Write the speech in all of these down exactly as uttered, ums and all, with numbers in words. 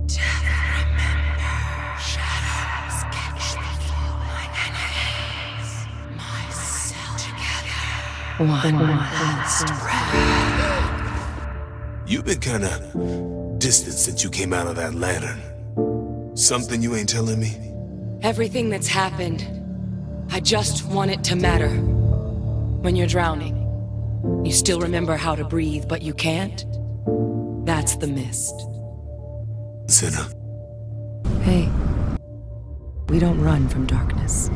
Death, remember. Shadows catch the fallen enemies. Myself together. One, One last breath. You've been kinda distant since you came out of that lantern. Something you ain't telling me? Everything that's happened, I just want it to matter. When you're drowning, you still remember how to breathe, but you can't? That's the mist. Senna. Hey, we don't run from darkness.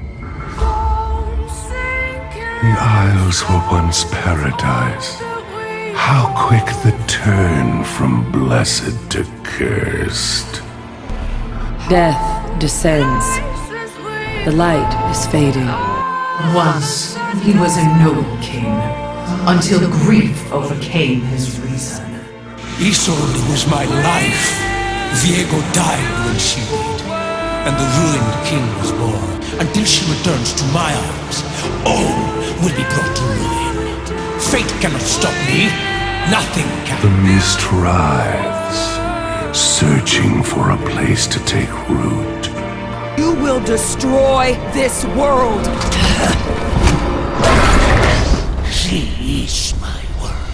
The Isles were once paradise. How quick the turn from blessed to cursed. Death descends. The light is fading. Once, he was a noble king, until grief overcame his reason. Isolde was my life. Viego died when she did, and the ruined king was born. Until she returns to my arms, all will be brought to ruin. Fate cannot stop me. Nothing can. The mist writhes, searching for a place to take root. You will destroy this world! She is my world.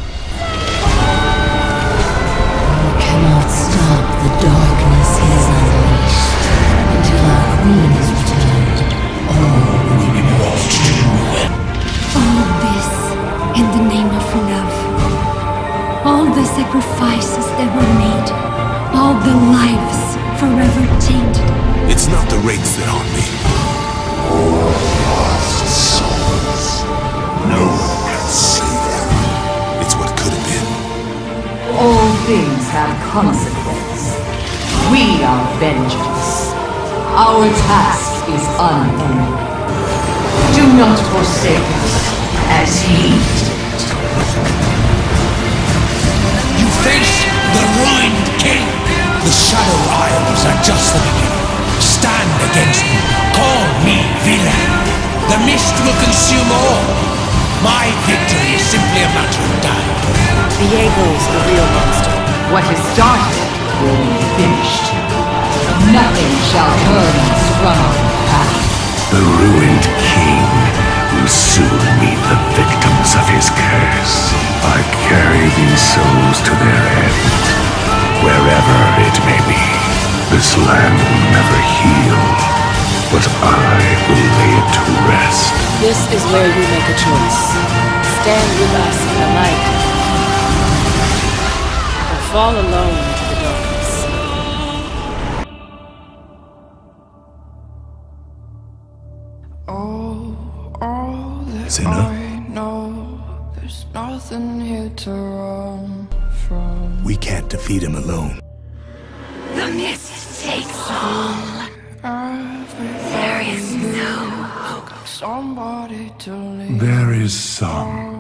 You cannot stop the darkness he has unleashed. Until our queen is returned, all will be brought to ruin. All this in the name of love. All the sacrifices that were made. All the lives forever tainted. It's not the rates that haunt me. All lost souls. No one can see them. It's what could have been. All things have consequence. We are vengeance. Our task is unending. Do not forsake us, as he did. You face the ruined king. The Shadow Isles are just the beginning. Stand against me. Call me villain. The mist will consume all. My victory is simply a matter of time. Viego's the real monster. What is started will be finished. Nothing shall turn us from our path. The ruined king will soon meet the victims of his curse. I carry these souls to their end, wherever it may be. This land will never heal, but I will lay it to rest. This is where you make a choice. Stand with us in the light. Or fall alone into the darkness. Oh, all that Senna? I know, there's nothing here to run from. We can't defeat him alone. The mist takes all. There is no hope. Somebody to lean There is some.